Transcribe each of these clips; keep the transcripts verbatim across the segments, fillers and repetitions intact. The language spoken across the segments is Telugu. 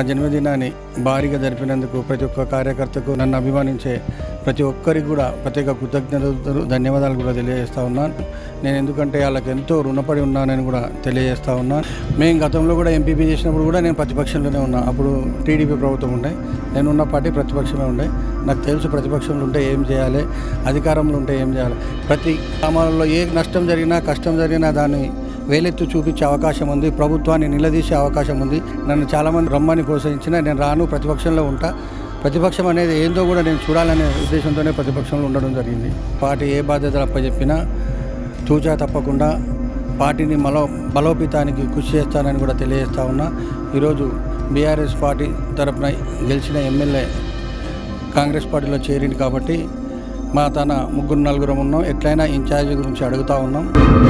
నా జన్మదినాన్ని భారీగా జరిపినందుకు ప్రతి ఒక్క కార్యకర్తకు, నన్ను అభిమానించే ప్రతి ఒక్కరికి కూడా ప్రత్యేక కృతజ్ఞతలు, ధన్యవాదాలు కూడా తెలియజేస్తూ ఉన్నాను. నేను ఎందుకంటే వాళ్ళకి ఎంతో రుణపడి ఉన్నానని కూడా తెలియజేస్తూ ఉన్నాను. మేము గతంలో కూడా ఎంపీపీ చేసినప్పుడు కూడా నేను ప్రతిపక్షంలోనే ఉన్నా. అప్పుడు టీడీపీ ప్రభుత్వం ఉండే, నేను ఉన్న పార్టీ ప్రతిపక్షమే ఉండే. నాకు తెలుసు ప్రతిపక్షంలో ఉంటే ఏం చేయాలి, అధికారంలో ఉంటే ఏం చేయాలి. ప్రతి గ్రామాలలో ఏ నష్టం జరిగినా, కష్టం జరిగినా దాన్ని వేలెత్తు చూపించే అవకాశం ఉంది, ప్రభుత్వాన్ని నిలదీసే అవకాశం ఉంది. నన్ను చాలామంది రమ్మని ప్రోత్సహించిన నేను రాను, ప్రతిపక్షంలో ఉంటా. ప్రతిపక్షం అనేది ఏందో కూడా నేను చూడాలనే ఉద్దేశంతోనే ప్రతిపక్షంలో ఉండడం జరిగింది. పార్టీ ఏ బాధ్యతలు అప్పచెప్పినా తూచా తప్పకుండా పార్టీని మలో బలోపేతానికి కృషి చేస్తానని కూడా తెలియజేస్తా ఉన్నా. ఈరోజు బీఆర్ఎస్ పార్టీ తరఫున గెలిచిన ఎమ్మెల్యే కాంగ్రెస్ పార్టీలో చేరింది కాబట్టి మా తన ముగ్గురు నలుగురం ఉన్నాం. ఎట్లయినా ఇన్ఛార్జి గురించి అడుగుతూ ఉన్నాం.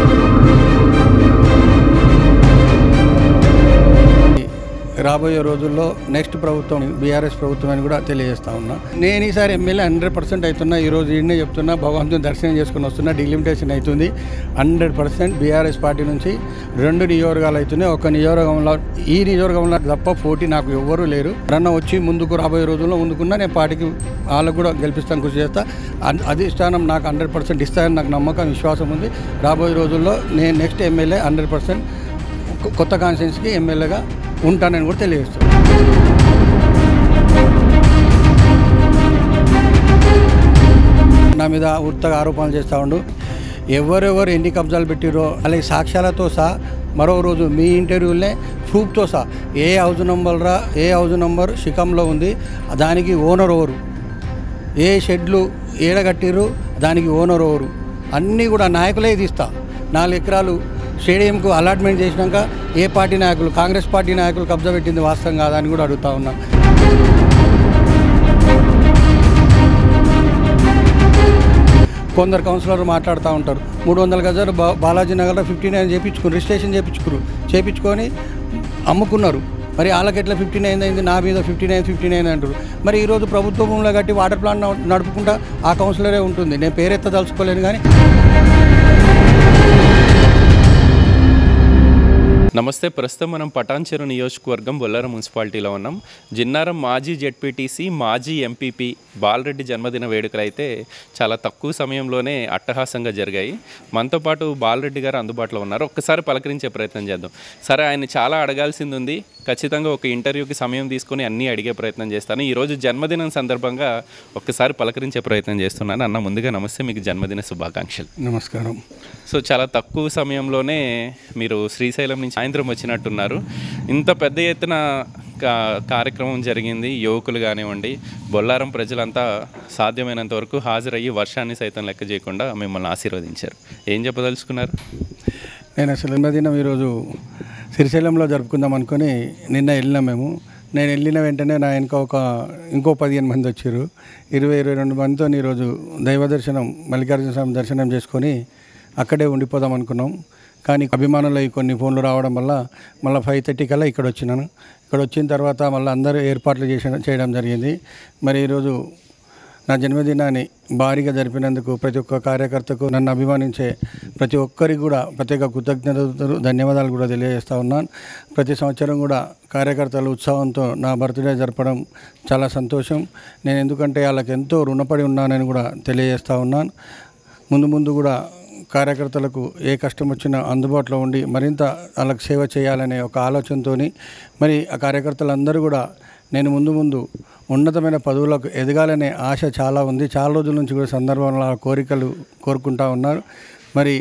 రాబోయే రోజుల్లో నెక్స్ట్ ప్రభుత్వం బీఆర్ఎస్ ప్రభుత్వం అని కూడా తెలియజేస్తా ఉన్నా. నేను ఈసారి ఎమ్మెల్యే హండ్రెడ్ పర్సెంట్ అవుతున్నా. ఈరోజు ఈయనే చెప్తున్నా, భగవంతుని దర్శనం చేసుకుని వస్తున్నా. డిలిమిటేషన్ అవుతుంది. హండ్రెడ్ పర్సెంట్ బీఆర్ఎస్ పార్టీ నుంచి రెండు నియోజకవర్గాలు అవుతున్నాయి. ఒక నియోజకవర్గంలో ఈ నియోజకవర్గంలో తప్ప పోటీ నాకు ఎవ్వరూ లేరు. రన్న వచ్చి ముందుకు రాబోయే రోజుల్లో ముందుకున్నా నేను పార్టీకి వాళ్ళకు కూడా గెలిపిస్తాను, కృషి చేస్తా. అధిష్టానం నాకు హండ్రెడ్ పర్సెంట్ ఇస్తాయని నాకు నమ్మకం, విశ్వాసం ఉంది. రాబోయే రోజుల్లో నేను నెక్స్ట్ ఎమ్మెల్యే హండ్రెడ్ పర్సెంట్ కొత్త కాన్స్టిట్యున్సీకి ఎమ్మెల్యేగా ఉంటానని కూడా తెలియజేస్తాను. నా మీద ఉత్తగా ఆరోపణలు చేస్తూ ఉండు. ఎవరెవరు ఎన్ని కబ్జాలు పెట్టిరో అలాగే సాక్ష్యాలతో సహా మరో రోజు మీ ఇంటర్వ్యూలనే ప్రూఫ్తో సహా ఏ హౌస్ నంబర్ రా ఏ హౌస్ నంబర్ శిఖంలో ఉంది, దానికి ఓనర్ ఎవరు, ఏ షెడ్లు ఏడగట్టిర్రు, దానికి ఓనర్ ఎవరు, అన్నీ కూడా నాయకులే తీస్తా. నాలుగు ఎకరాలు స్టేడియంకు అలాట్మెంట్ చేసినాక ఏ పార్టీ నాయకులు, కాంగ్రెస్ పార్టీ నాయకులు కబ్జా పెట్టింది వాస్తవం కాదా అని కూడా అడుగుతా ఉన్నా. కొందరు కౌన్సిలర్లు మాట్లాడుతూ ఉంటారు, మూడు వందల గజాలు బా బాలాజీ నగర్లో ఫిఫ్టీ నైన్ చేయించుకుని రిజిస్ట్రేషన్ చేయించుకురు చేయించుకొని అమ్ముకున్నారు. మరి వాళ్ళకి ఎట్లా ఫిఫ్టీ నైన్ అయింది, నా మీద ఫిఫ్టీ నైన్ ఫిఫ్టీ నైన్ అంటారు. మరి ఈరోజు ప్రభుత్వ భూములు కట్టి వాటర్ ప్లాంట్ నడుపుకుంటా ఆ కౌన్సిలరే ఉంటుంది. నేను పేరెత్తదలుచుకోలేను. కానీ నమస్తే. ప్రస్తుతం మనం పటాన్చెరు నియోజకవర్గం బొల్లారం మున్సిపాలిటీలో ఉన్నాం. జిన్నారం మాజీ జెడ్పీటీసీ, మాజీ ఎంపీపీ బాలరెడ్డి జన్మదిన వేడుకలు అయితే చాలా తక్కువ సమయంలోనే అట్టహాసంగా జరిగాయి. మనతో పాటు బాలరెడ్డి గారు అందుబాటులో ఉన్నారు. ఒక్కసారి పలకరించే ప్రయత్నం చేద్దాం. సరే, ఆయన చాలా అడగాల్సింది ఉంది. ఖచ్చితంగా ఒక ఇంటర్వ్యూకి సమయం తీసుకొని అన్నీ అడిగే ప్రయత్నం చేస్తాను. ఈరోజు జన్మదినం సందర్భంగా ఒక్కసారి పలకరించే ప్రయత్నం చేస్తున్నాను. అన్న, ముందుగా నమస్తే, మీకు జన్మదిన శుభాకాంక్షలు. నమస్కారం. సో చాలా తక్కువ సమయంలోనే మీరు శ్రీశైలం నుంచి సాయంత్రం వచ్చినట్టున్నారు. ఇంత పెద్ద ఎత్తున కార్యక్రమం జరిగింది. యువకులు కానివ్వండి, బొల్లారం ప్రజలంతా సాధ్యమైనంత వరకు హాజరయ్యి వర్షాన్ని సైతం లెక్క చేయకుండా మిమ్మల్ని ఆశీర్వదించారు. ఏం చెప్పదలుచుకున్నారు? నేను అసలు జన్మదినం ఈరోజు శ్రీశైలంలో జరుపుకుందాం అనుకుని నిన్న వెళ్ళినాం మేము. నేను వెళ్ళిన వెంటనే నా వెనుక ఒక ఇంకో పదిహేను మంది వచ్చారు. ఇరవై ఇరవై రెండు మందితో ఈరోజు దైవ దర్శనం, మల్లికార్జున స్వామి దర్శనం చేసుకొని అక్కడే ఉండిపోదాం అనుకున్నాం. కానీ అభిమానులు కొన్ని ఫోన్లు రావడం వల్ల మళ్ళీ ఫైవ్ థర్టీ కల్లా ఇక్కడ వచ్చినాను. ఇక్కడ వచ్చిన తర్వాత మళ్ళీ అందరూ ఏర్పాట్లు చేసి చేయడం జరిగింది. మరి ఈరోజు నా జన్మదినాన్ని భారీగా జరిపినందుకు ప్రతి ఒక్క కార్యకర్తకు, నన్ను అభిమానించే ప్రతి ఒక్కరికి కూడా ప్రత్యేక కృతజ్ఞతలు, ధన్యవాదాలు కూడా తెలియజేస్తూ ఉన్నాను. ప్రతి సంవత్సరం కూడా కార్యకర్తలు ఉత్సాహంతో నా బర్త్డే జరపడం చాలా సంతోషం. నేను ఎందుకంటే వాళ్ళకి ఎంతో రుణపడి ఉన్నానని కూడా తెలియజేస్తూ ఉన్నాను. ముందు ముందు కూడా కార్యకర్తలకు ఏ కష్టం వచ్చినా అందుబాటులో ఉండి మరింత వాళ్ళకి సేవ చేయాలనే ఒక ఆలోచనతో మరి ఆ కార్యకర్తలందరూ కూడా నేను ముందు ముందు ఉన్నతమైన పదవులకు ఎదగాలనే ఆశ చాలా ఉంది. చాలా రోజుల నుంచి కూడా సందర్భంలో కోరికలు కోరుకుంటా ఉన్నారు. మరి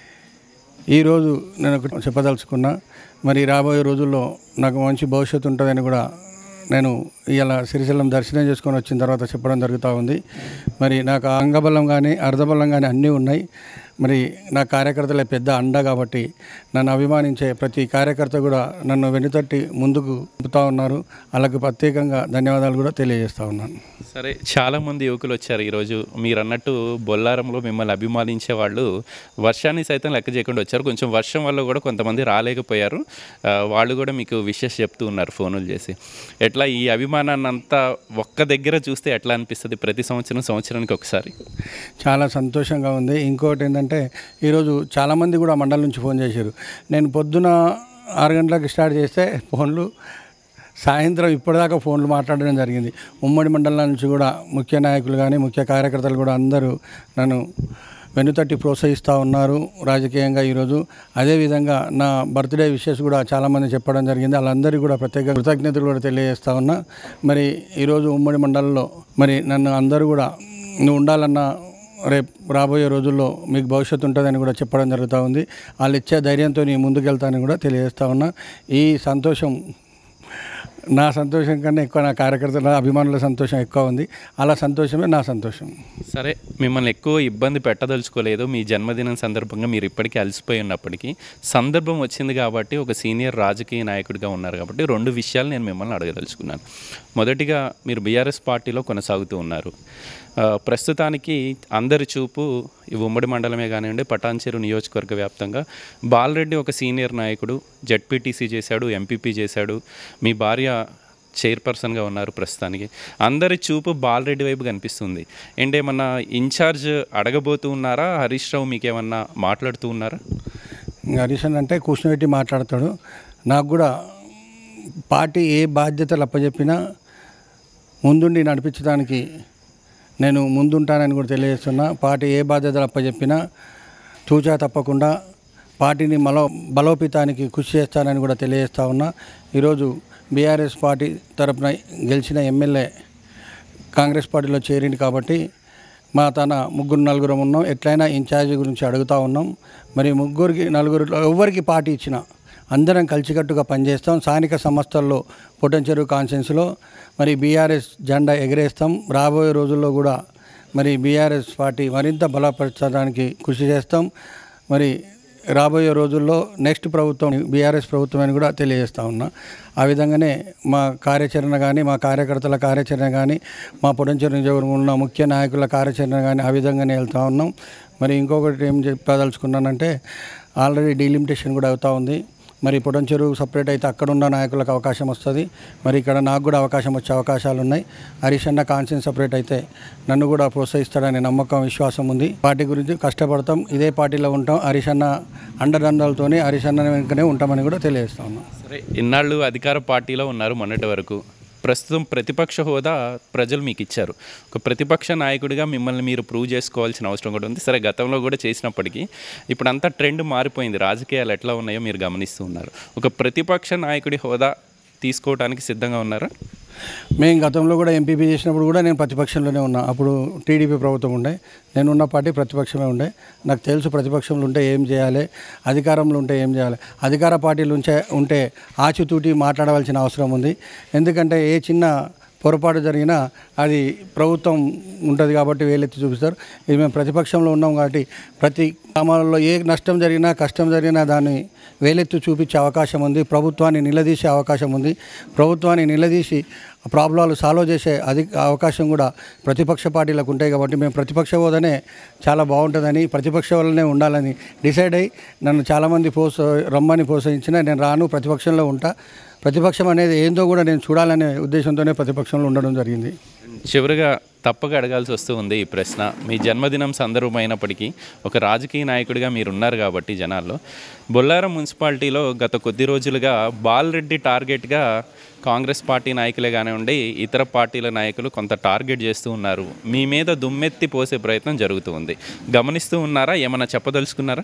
ఈరోజు నేను చెప్పదలుచుకున్నా, మరి రాబోయే రోజుల్లో నాకు మంచి భవిష్యత్తు ఉంటుందని కూడా నేను ఇలా శ్రీశైలం దర్శనం చేసుకొని వచ్చిన తర్వాత చెప్పడం జరుగుతూ ఉంది. మరి నాకు అంగబలం కానీ అర్ధబలం కానీ అన్నీ ఉన్నాయి. మరి నా కార్యకర్తలే పెద్ద అండ కాబట్టి నన్ను అభిమానించే ప్రతి కార్యకర్త కూడా నన్ను వెనుతట్టి ముందుకు పంపుతూ ఉన్నారు. వాళ్ళకు ప్రత్యేకంగా ధన్యవాదాలు కూడా తెలియజేస్తూ ఉన్నాను. సరే, చాలామంది యువకులు వచ్చారు ఈరోజు. మీరు అన్నట్టు బొల్లారంలో మిమ్మల్ని అభిమానించే వాళ్ళు వర్షాన్ని సైతం లెక్క చేయకుండా వచ్చారు. కొంచెం వర్షం వల్ల కూడా కొంతమంది రాలేకపోయారు. వాళ్ళు కూడా మీకు విషెస్ చెప్తూ ఉన్నారు ఫోనులు చేసి. ఎట్లా ఈ అభిమానాన్ని అంతా ఒక్క దగ్గర చూస్తే ఎట్లా అనిపిస్తుంది? ప్రతి సంవత్సరం సంవత్సరానికి ఒకసారి చాలా సంతోషంగా ఉంది. ఇంకోటి ఏంటంటే ఈరోజు చాలామంది కూడా మండలం నుంచి ఫోన్ చేశారు. నేను పొద్దున ఆరు గంటలకు స్టార్ట్ చేస్తే ఫోన్లు సాయంత్రం ఇప్పటిదాకా ఫోన్లు మాట్లాడడం జరిగింది. ఉమ్మడి మండలం నుంచి కూడా ముఖ్య నాయకులు కానీ ముఖ్య కార్యకర్తలు కూడా అందరూ నన్ను వెన్నుతట్టి ప్రోత్సహిస్తూ ఉన్నారు రాజకీయంగా ఈరోజు. అదేవిధంగా నా బర్త్డే విషెస్ కూడా చాలామంది చెప్పడం జరిగింది. వాళ్ళందరికీ కూడా ప్రత్యేక కృతజ్ఞతలు కూడా తెలియజేస్తూ ఉన్నా. మరి ఈరోజు ఉమ్మడి మండలంలో మరి నన్ను అందరూ కూడా నువ్వు ఉండాలన్న రేపు రాబోయే రోజుల్లో మీకు భవిష్యత్తు ఉంటుందని కూడా చెప్పడం జరుగుతూ ఉంది. వాళ్ళు ఇచ్చే ధైర్యంతో నేను ముందుకెళ్తానని కూడా తెలియజేస్తూ ఉన్నా. ఈ సంతోషం నా సంతోషం కన్నా ఎక్కువ నా కార్యకర్తల అభిమానుల సంతోషం ఎక్కువ ఉంది. అలా సంతోషమే నా సంతోషం. సరే, మిమ్మల్ని ఎక్కువ ఇబ్బంది పెట్టదలుచుకోలేదు. మీ జన్మదినం సందర్భంగా మీరు ఇప్పటికీ అలసిపోయి ఉన్నప్పటికీ సందర్భం వచ్చింది కాబట్టి ఒక సీనియర్ రాజకీయ నాయకుడిగా ఉన్నారు కాబట్టి రెండు విషయాలు నేను మిమ్మల్ని అడగదలుచుకున్నాను. మొదటిగా మీరు బీఆర్ఎస్ పార్టీలో కొనసాగుతూ ఉన్నారు. ప్రస్తుతానికి అందరి చూపు ఈ ఉమ్మడి మండలమే కానివ్వండి, పటాన్చెరు నియోజకవర్గ వ్యాప్తంగా బాలరెడ్డి ఒక సీనియర్ నాయకుడు, జెడ్పీటీసీ చేశాడు, ఎంపీపీ చేశాడు, మీ భార్య చైర్పర్సన్గా ఉన్నారు. ప్రస్తుతానికి అందరి చూపు బాలరెడ్డి వైపు కనిపిస్తుంది. ఏంటేమన్నా ఇన్ఛార్జ్ అడగబోతూ ఉన్నారా? హరీష్ రావు మీకేమన్నా మాట్లాడుతూ ఉన్నారా? హరీష్ అంటే కూర్చోబెట్టి మాట్లాడతాడు. నాకు కూడా పార్టీ ఏ బాధ్యతలు అప్పచెప్పినా ముందుండి నడిపించడానికి నేను ముందుంటానని కూడా తెలియజేస్తున్నా. పార్టీ ఏ బాధ్యతలు అప్పచెప్పినా తూచా తప్పకుండా పార్టీని మలో బలోపేతానికి కృషి చేస్తానని కూడా తెలియజేస్తా ఉన్నా. ఈరోజు బీఆర్ఎస్ పార్టీ తరపున గెలిచిన ఎమ్మెల్యే కాంగ్రెస్ పార్టీలో చేరింది కాబట్టి మా తన ముగ్గురు నలుగురం ఉన్నాం. ఎట్లయినా ఇన్ఛార్జి గురించి అడుగుతూ ఉన్నాం. మరి ముగ్గురికి నలుగురు ఎవరికి పార్టీ ఇచ్చినా అందరం కలిసికట్టుగా పనిచేస్తాం. స్థానిక సంస్థల్లో పొటెన్చెరు కాన్ఫరెన్స్లో మరి బీఆర్ఎస్ జెండా ఎగరేస్తాం. రాబోయే రోజుల్లో కూడా మరి బీఆర్ఎస్ పార్టీ మరింత బలపరచడానికి కృషి చేస్తాం. మరి రాబోయే రోజుల్లో నెక్స్ట్ ప్రభుత్వం బీఆర్ఎస్ ప్రభుత్వం అని కూడా తెలియజేస్తూ ఉన్నా. ఆ విధంగానే మా కార్యాచరణ కానీ మా కార్యకర్తల కార్యాచరణ కానీ మా పొటెన్చెరు నియోజకవర్గంలో ఉన్న ముఖ్య నాయకుల కార్యాచరణ కానీ ఆ విధంగానే వెళ్తూ ఉన్నాం. మరి ఇంకొకటి ఏం చెప్పదలుచుకున్నానంటే ఆల్రెడీ డీలిమిటేషన్ కూడా అవుతూ ఉంది. మరి పొటెన్చెరు సపరేట్ అయితే అక్కడ ఉన్న నాయకులకు అవకాశం వస్తుంది. మరి ఇక్కడ నాకు కూడా అవకాశం వచ్చే అవకాశాలు ఉన్నాయి. హరీష్ అన్న కాన్సెన్స్ సపరేట్ అయితే నన్ను కూడా ప్రోత్సహిస్తాడనే నమ్మకం విశ్వాసం ఉంది. పార్టీ గురించి కష్టపడతాం, ఇదే పార్టీలో ఉంటాం. హరీష్ అన్న అండదండలతోనే హరీష్ అన్న వెనుకనే ఉంటామని కూడా తెలియజేస్తా ఉన్నాం. సరే, ఇన్నాళ్ళు అధికార పార్టీలో ఉన్నారు. మొన్నటి వరకు ప్రస్తుతం ప్రతిపక్ష హోదా ప్రజలు మీకు ఇచ్చారు. ఒక ప్రతిపక్ష నాయకుడిగా మిమ్మల్ని మీరు ప్రూవ్ చేసుకోవాల్సిన అవసరం కూడా ఉంది. సరే, గతంలో కూడా చేసినప్పటికీ ఇప్పుడు అంతా ట్రెండ్ మారిపోయింది. రాజకీయాలు ఎట్లా ఉన్నాయో మీరు గమనిస్తూ ఉన్నారు. ఒక ప్రతిపక్ష నాయకుడి హోదా తీసుకోవడానికి సిద్ధంగా ఉన్నారా? మేము గతంలో కూడా ఎంపీపీ చేసినప్పుడు కూడా నేను ప్రతిపక్షంలోనే ఉన్నా. అప్పుడు టీడీపీ ప్రభుత్వం ఉండే, నేను ఉన్న పార్టీ ప్రతిపక్షమే ఉండే. నాకు తెలుసు ప్రతిపక్షంలో ఉంటే ఏం చేయాలి, అధికారంలో ఉంటే ఏం చేయాలి. అధికార పార్టీలు ఉంచే ఉంటే ఆచితూటి మాట్లాడవలసిన అవసరం ఉంది. ఎందుకంటే ఏ చిన్న పొరపాటు జరిగినా అది ప్రభుత్వం ఉంటుంది కాబట్టి వేలెత్తి చూపిస్తారు. ఇది మేము ప్రతిపక్షంలో ఉన్నాం కాబట్టి ప్రతి గ్రామాలలో ఏ నష్టం జరిగినా కష్టం జరిగినా దాన్ని వేలెత్తి చూపించే అవకాశం ఉంది. ప్రభుత్వాన్ని నిలదీసే అవకాశం ఉంది. ప్రభుత్వాన్ని నిలదీసి ప్రాబ్లాలు సాల్వ్ చేసే అది అవకాశం కూడా ప్రతిపక్ష పార్టీలకు ఉంటాయి. కాబట్టి మేము ప్రతిపక్ష హోదానే చాలా బాగుంటుందని, ప్రతిపక్ష వల్లనే ఉండాలని డిసైడ్ అయ్యి నన్ను చాలామంది ప్రోత్స రమ్మని ప్రోత్సహించిన నేను రాను, ప్రతిపక్షంలో ఉంటా. ప్రతిపక్షం అనేది ఏందో కూడా నేను చూడాలనే ఉద్దేశంతోనే ప్రతిపక్షంలో ఉండడం జరిగింది. చివరిగా తప్పక అడగాల్సి వస్తూ ఉంది ఈ ప్రశ్న. మీ జన్మదినం సందర్భమైనప్పటికీ ఒక రాజకీయ నాయకుడిగా మీరు ఉన్నారు కాబట్టి జనాల్లో, బొల్లారం మున్సిపాలిటీలో గత కొద్ది రోజులుగా బాలరెడ్డి టార్గెట్గా కాంగ్రెస్ పార్టీ నాయకులే కానివ్వండి, ఇతర పార్టీల నాయకులు కొంత టార్గెట్ చేస్తూ ఉన్నారు. మీ మీద దుమ్మెత్తి పోసే ప్రయత్నం జరుగుతూ ఉంది. గమనిస్తూ ఉన్నారా? ఏమైనా చెప్పదలుచుకున్నారా?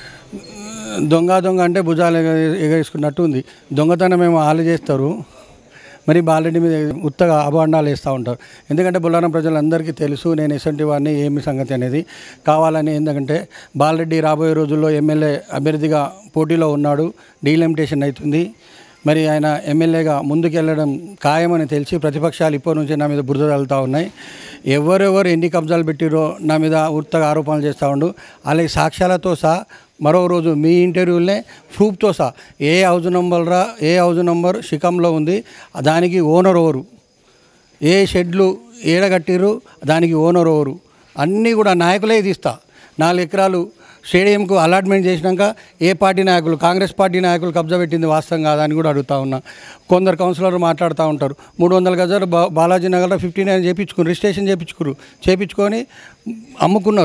దొంగ దొంగ అంటే భుజాలు ఎగ ఎగరేసుకున్నట్టు ఉంది. దొంగతనం ఏమో వాళ్ళు చేస్తారు, మరి బాలరెడ్డి మీద ఉత్తగా అభాండాలు వేస్తూ ఉంటారు. ఎందుకంటే బొల్లారం ప్రజలందరికీ తెలుసు నేను ఎసంటి వాడిని, ఏమి సంగతి అనేది. కావాలని ఎందుకంటే బాలరెడ్డి రాబోయే రోజుల్లో ఎమ్మెల్యే అభ్యర్థిగా పోటీలో ఉన్నాడు. డీలిమిటేషన్ అవుతుంది. మరి ఆయన ఎమ్మెల్యేగా ముందుకెళ్ళడం ఖాయమని తెలిసి ప్రతిపక్షాలు ఇప్పటి నుంచి నా మీద బురద తగులుతూ ఉన్నాయి. ఎవరెవరు ఎన్ని కబ్జాలు పెట్టిరో నా మీద ఉత్తగా ఆరోపణలు చేస్తూ ఉండు. అలాగే సాక్ష్యాలతో సహా మరో రోజు మీ ఇంటర్వ్యూలనే ప్రూఫ్తో సహా ఏ హౌజ్ నంబర్ రా ఏ హౌజ్ నంబర్ శిఖంలో ఉంది, దానికి ఓనర్ ఎవరు, ఏ షెడ్లు ఏడగట్టిర్రు, దానికి ఓనర్ ఎవరు, అన్నీ కూడా నాయకులే తీస్తా. నాలుగు ఎకరాలు స్టేడియంకు అలాట్మెంట్ చేసినాక ఏ పార్టీ నాయకులు, కాంగ్రెస్ పార్టీ నాయకులు కబ్జా పెట్టింది వాస్తవం కాదా అని కూడా అడుగుతా ఉన్నా. కొందరు కౌన్సిలర్లు మాట్లాడుతూ ఉంటారు. మూడు వందల గజాలు బా బాలాజీ నగర్లో ఫిఫ్టీ నైన్ చేయించుకున్నారు, రిజిస్ట్రేషన్ చేయించుకున్నారు, చేయించుకొని అమ్ముకున్నారు.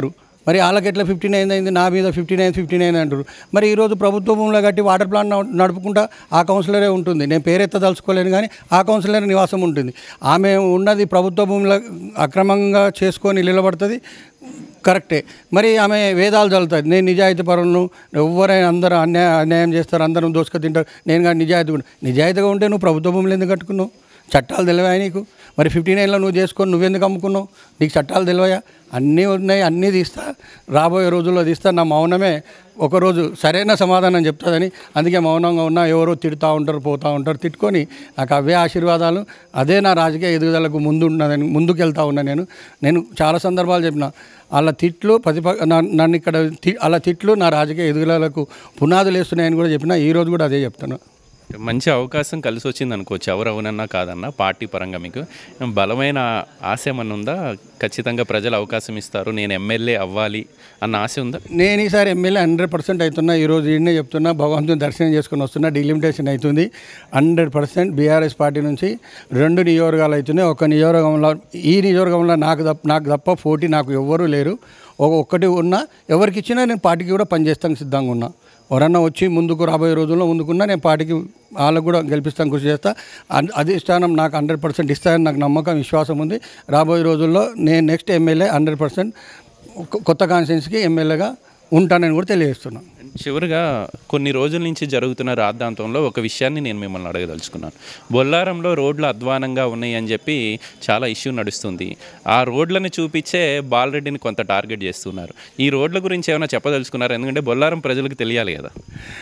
మరి వాళ్ళకి ఎట్లా ఫిఫ్టీ నైన్ అయింది, నా మీద ఫిఫ్టీ నైన్ ఫిఫ్టీ నైన్ అంటారు. మరి ఈరోజు ప్రభుత్వ భూములు కట్టి వాటర్ ప్లాంట్ నడుపుకుంటా ఆ కౌన్సిలరే ఉంటుంది. నేను పేరెత్తదలుచుకోలేను కానీ ఆ కౌన్సిలర్ నివాసం ఉంటుంది. ఆమె ఉన్నది ప్రభుత్వ భూముల అక్రమంగా చేసుకొని నిలబడుతుంది, కరెక్టే. మరి ఆమె వేదాలు చల్లుతుంది, నేను నిజాయితీ పరులను, ఎవరైనా అందరూ అన్యాయ అన్యాయం చేస్తారు, అందరం దోసుకు తింటారు, నేను కానీ నిజాయితీ నిజాయితీగా ఉంటే నువ్వు ప్రభుత్వ భూములు ఎందుకు కట్టుకున్నావు? చట్టాలు తెలివాయా నీకు? మరి ఫిఫ్టీ నైన్లో నువ్వు చేసుకొని నువ్వెందుకు అమ్ముకున్నావు? నీకు చట్టాలు తెలివయా? అన్నీ ఉన్నాయి, అన్నీ తీస్తా, రాబోయే రోజుల్లో తీస్తా. నా మౌనమే ఒకరోజు సరైన సమాధానం చెప్తుందని అందుకే మౌనంగా ఉన్నా. ఎవరో తిడుతూ ఉంటారు, పోతూ ఉంటారు, తిట్టుకొని నాకు అవే ఆశీర్వాదాలు, అదే నా రాజకీయ ఎదుగుదలకు ముందు ఉన్నదని ముందుకు వెళ్తూ ఉన్నా. నేను నేను చాలా సందర్భాలు చెప్పిన అలా తిట్లు ప్రతిప నన్ను ఇక్కడ అలా తిట్లు నా రాజకీయ ఎదుగుదలకు పునాదులు వేస్తున్నాయని కూడా చెప్పిన. ఈరోజు కూడా అదే చెప్తున్నా. మంచి అవకాశం కలిసి వచ్చింది అనుకోవచ్చు, ఎవరు అవునన్నా కాదన్నా. పార్టీ పరంగా మీకు బలమైన ఆశ ఏమన్నా ఉందా? ఖచ్చితంగా ప్రజలు అవకాశం ఇస్తారు, నేను ఎమ్మెల్యే అవ్వాలి అన్న ఆశ ఉందా? నేను ఈసారి ఎమ్మెల్యే హండ్రెడ్ పర్సెంట్ అవుతున్నా. ఈరోజు ఈయనే చెప్తున్నా, భగవంతుని దర్శనం చేసుకుని వస్తున్నా. డిలిమిటేషన్ అవుతుంది హండ్రెడ్ పర్సెంట్. బీఆర్ఎస్ పార్టీ నుంచి రెండు నియోజకవర్గాలు అవుతున్నాయి. ఒక నియోజకవర్గంలో ఈ నియోజకవర్గంలో నాకు తప్ప నాకు తప్ప పోటీ నాకు ఎవ్వరూ లేరు. ఒక్కటి ఉన్నా ఎవరికి ఇచ్చినా నేను పార్టీకి కూడా పనిచేస్తాను సిద్ధంగా ఉన్నా. ఎవరన్నా వచ్చి ముందుకు రాబోయే రోజుల్లో ముందుకున్నా నేను పార్టీకి వాళ్ళకు కూడా గెలిపిస్తాను, కృషి చేస్తా. అధిష్టానం నాకు హండ్రెడ్ పర్సెంట్ ఇస్తాయని నాకు నమ్మకం, విశ్వాసం ఉంది. రాబోయే రోజుల్లో నేను నెక్స్ట్ ఎమ్మెల్యే హండ్రెడ్ పర్సెంట్ కొత్త కాన్స్టిట్యున్సీకి ఎమ్మెల్యేగా ఉంటానని కూడా తెలియజేస్తున్నాను. చివరిగా కొన్ని రోజుల నుంచి జరుగుతున్న రాద్ధాంతంలో ఒక విషయాన్ని నేను మిమ్మల్ని అడగదలుచుకున్నాను. బొల్లారంలో రోడ్లు అధ్వానంగా ఉన్నాయి అని చెప్పి చాలా ఇష్యూ నడుస్తుంది. ఆ రోడ్లను చూపించే బాలరెడ్డిని కొంత టార్గెట్ చేస్తున్నారు. ఈ రోడ్ల గురించి ఏమైనా చెప్పదలుచుకున్నారు? ఎందుకంటే బొల్లారం ప్రజలకు తెలియాలి కదా.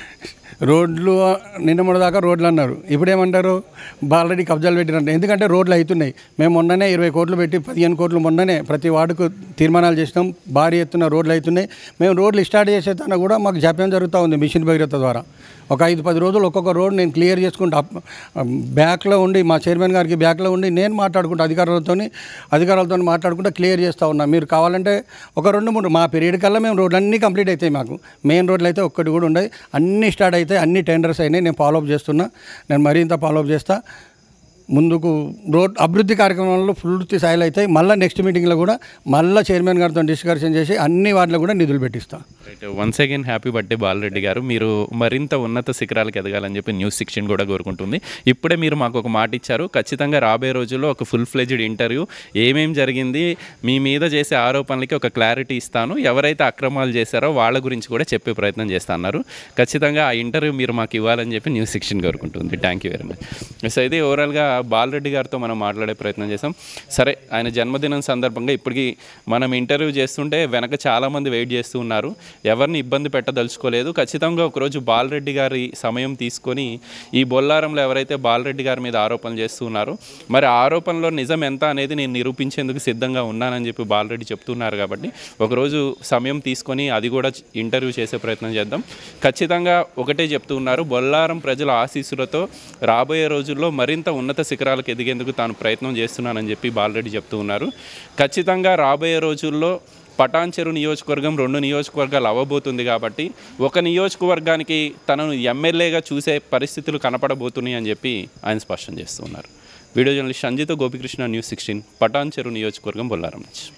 రోడ్లు నిన్న మొన్నదాకా రోడ్లు అన్నారు, ఇప్పుడేమంటారు బాలరెడ్డి కబ్జాలు పెట్టినట్టు. ఎందుకంటే రోడ్లు అవుతున్నాయి. మేము మొన్ననే ఇరవై కోట్లు పెట్టి పదిహేను కోట్లు మొన్ననే ప్రతి వార్డుకు తీర్మానాలు చేసినాం. భారీ ఎత్తున రోడ్లు అవుతున్నాయి. మేము రోడ్లు స్టార్ట్ చేసేదాన్ని కూడా మాకు జాప్యం జరుగుతూ ఉంది మిషన్ భగీరథ ద్వారా. ఒక ఐదు పది రోజులు ఒక్కొక్క రోడ్ నేను క్లియర్ చేసుకుంటా, బ్యాక్లో ఉండి మా చైర్మన్ గారికి బ్యాక్లో ఉండి నేను మాట్లాడుకుంటా, అధికారులతో అధికారులతో మాట్లాడుకుంటా క్లియర్ చేస్తూ ఉన్నా. మీరు కావాలంటే ఒక రెండు మూడు మా పీరియడ్ కల్లా మేము రోడ్లు అన్నీ కంప్లీట్ అవుతాయి. మాకు మెయిన్ రోడ్లు అయితే ఒక్కటి కూడా ఉండదు, అన్నీ స్టార్ట్ అయితే అన్ని టెండర్స్ అయినాయి. నేను ఫాలోఅప్ చేస్తున్నా, నేను మరింత ఫాలోఅప్ చేస్తా. ముందుకు రోడ్ అభివృద్ధి కార్యక్రమాల్లో పూర్తి స్థాయిలో అవుతాయి. మళ్ళీ నెక్స్ట్ మీటింగ్లో కూడా మళ్ళీ చైర్మన్ గారితో డిస్కషన్ చేసి అన్ని వాటిలో కూడా నిధులు పెట్టిస్తాను. Right, once again happy birthday Balareddy గారు. మీరు మరింత ఉన్నత శిఖరాలకు ఎదగాలని చెప్పి న్యూస్ సిక్స్టీన్ కూడా కోరుకుంటుంది. ఇప్పుడే మీరు మాకు ఒక మాట ఇచ్చారు, ఖచ్చితంగా రాబోయే రోజుల్లో ఒక ఫుల్ ఫ్లెజ్డ్ ఇంటర్వ్యూ, ఏమేం జరిగింది, మీ మీద చేసే ఆరోపణలకి ఒక క్లారిటీ ఇస్తాను, ఎవరైతే అక్రమాలు చేశారో వాళ్ళ గురించి కూడా చెప్పే ప్రయత్నం చేస్తా అన్నారు. ఖచ్చితంగా ఆ ఇంటర్వ్యూ మీరు మాకు ఇవ్వాలని చెప్పి న్యూస్ సిక్స్టీన్ కోరుకుంటుంది. Thank you very much. So అయితే ఓవరాల్గా బాలరెడ్డి గారితో మనం మాట్లాడే ప్రయత్నం చేసాం. సరే, ఆయన జన్మదినం సందర్భంగా ఇప్పటికీ మనం ఇంటర్వ్యూ చేస్తుంటే వెనక చాలామంది వెయిట్ చేస్తూ ఉన్నారు. ఎవరిని ఇబ్బంది పెట్టదలుచుకోలేదు. ఖచ్చితంగా ఒకరోజు బాలరెడ్డి గారి సమయం తీసుకొని ఈ బొల్లారంలో ఎవరైతే బాలరెడ్డి గారి మీద ఆరోపణలు చేస్తూ ఉన్నారో మరి ఆరోపణలో నిజం ఎంత అనేది నేను నిరూపించేందుకు సిద్ధంగా ఉన్నానని చెప్పి బాలరెడ్డి చెప్తున్నారు. కాబట్టి ఒకరోజు సమయం తీసుకొని అది కూడా ఇంటర్వ్యూ చేసే ప్రయత్నం చేద్దాం. ఖచ్చితంగా ఒకటే చెప్తూ ఉన్నారు, బొల్లారం ప్రజల ఆశీస్సులతో రాబోయే రోజుల్లో మరింత ఉన్నత శిఖరాలకు ఎదిగేందుకు తాను ప్రయత్నం చేస్తున్నానని చెప్పి బాలరెడ్డి చెప్తూ ఉన్నారు. ఖచ్చితంగా రాబోయే రోజుల్లో పటాన్చెరు నియోజకవర్గం రెండు నియోజకవర్గాలు అవ్వబోతుంది. కాబట్టి ఒక నియోజకవర్గానికి తనను ఎమ్మెల్యేగా చూసే పరిస్థితులు కనపడబోతున్నాయి అని చెప్పి ఆయన స్పష్టం చేస్తూ ఉన్నారు. Video journalist Sanjitha Gopikrishna, news sixteen, Patancheru నియోజకవర్గం, బొల్లారం నుంచి.